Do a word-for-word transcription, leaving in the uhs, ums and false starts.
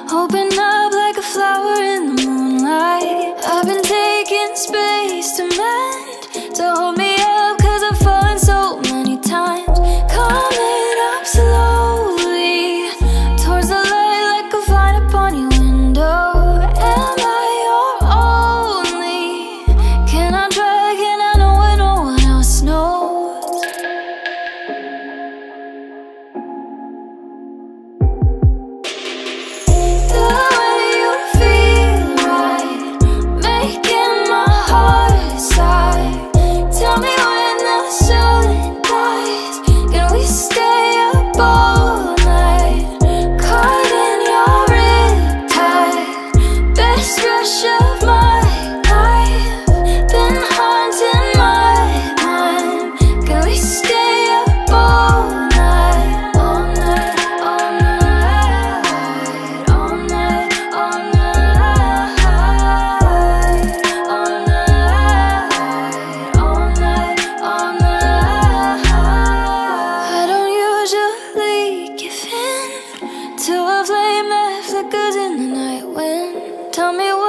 Open up like a flower in the moonlight. I've been taking space to mend, to hold me up, cause I've fallen so many times. Coming up slowly towards the light like a vine upon your window. Am I your only? Can I try, can I know what no one else knows? The way you feel right, making my heart sigh. Tell me when the sun dies, can we stay up all night? Caught in your riptide, best rush of my life, been haunting my mind. Can we stay up all night, all night, all night, all night, all night, all night, all night, all night? I don't usually give in to a flame that flickers in the night wind. Tell me